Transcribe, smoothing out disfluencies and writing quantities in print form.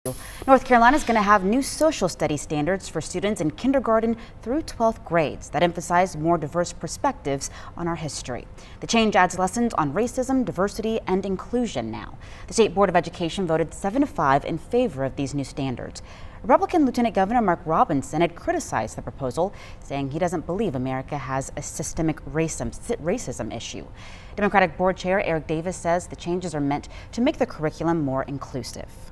North Carolina is going to have new social studies standards for students in kindergarten through 12th grades that emphasize more diverse perspectives on our history. The change adds lessons on racism, diversity, and inclusion now. The State Board of Education voted 7-5 in favor of these new standards. Republican Lieutenant Governor Mark Robinson had criticized the proposal, saying he doesn't believe America has a systemic racism issue. Democratic Board Chair Eric Davis says the changes are meant to make the curriculum more inclusive.